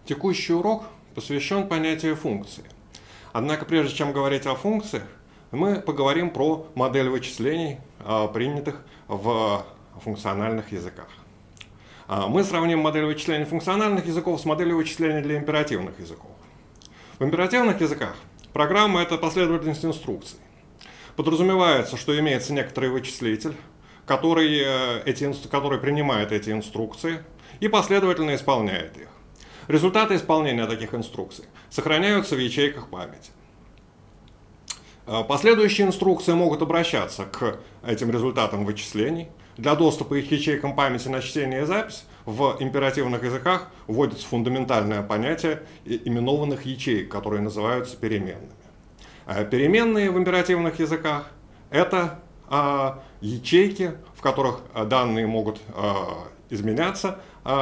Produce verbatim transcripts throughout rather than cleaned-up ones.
Текущий урок посвящен понятию функции. Однако прежде чем говорить о функциях, мы поговорим про модель вычислений, принятых в функциональных языках. Мы сравним модель вычислений функциональных языков с моделью вычислений для императивных языков. В императивных языках программа – это последовательность инструкций. Подразумевается, что имеется некоторый вычислитель, который, эти, который принимает эти инструкции и последовательно исполняет их. Результаты исполнения таких инструкций сохраняются в ячейках памяти. Последующие инструкции могут обращаться к этим результатам вычислений. Для доступа их к ячейкам памяти на чтение и запись в императивных языках вводится фундаментальное понятие именованных ячеек, которые называются переменными. Переменные в императивных языках – это ячейки, в которых данные могут изменяться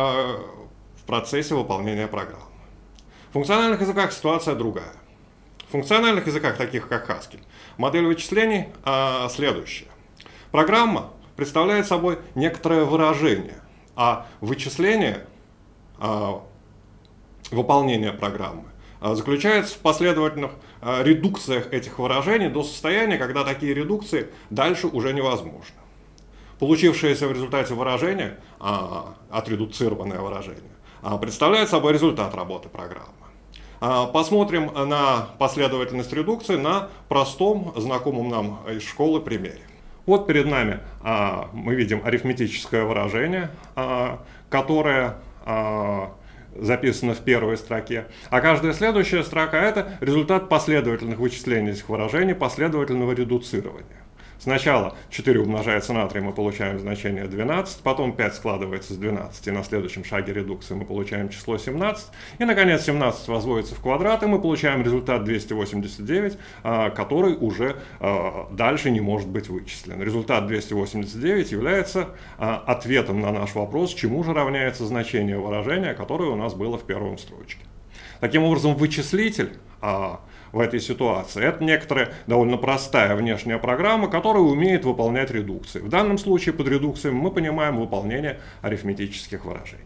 в процессе выполнения программы. В функциональных языках ситуация другая. В функциональных языках, таких как Haskell, модель вычислений а, следующая. Программа представляет собой некоторое выражение, а вычисление, а, выполнение программы а, заключается в последовательных а, редукциях этих выражений до состояния, когда такие редукции дальше уже невозможны. Получившееся в результате выражение, а, отредуцированное выражение, а, представляет собой результат работы программы. Посмотрим на последовательность редукции на простом, знакомом нам из школы примере. Вот перед нами а, мы видим арифметическое выражение, а, которое а, записано в первой строке, а каждая следующая строка – это результат последовательных вычислений этих выражений, последовательного редуцирования. Сначала четыре умножается на три, мы получаем значение двенадцать, потом пять складывается с двенадцати, на следующем шаге редукции мы получаем число семнадцать, и, наконец, семнадцать возводится в квадрат, и мы получаем результат двести восемьдесят девять, который уже дальше не может быть вычислен. Результат двести восемьдесят девять является ответом на наш вопрос, чему же равняется значение выражения, которое у нас было в первом строчке. Таким образом, вычислитель в этой ситуации это некоторая довольно простая внешняя программа, которая умеет выполнять редукции. В данном случае под редукциями мы понимаем выполнение арифметических выражений.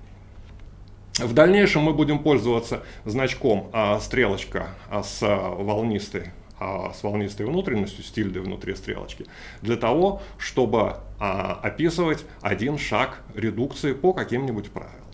В дальнейшем мы будем пользоваться значком а, стрелочка а, с, волнистой, а, с волнистой внутренностью, с тильдой внутри стрелочки, для того, чтобы а, описывать один шаг редукции по каким-нибудь правилам.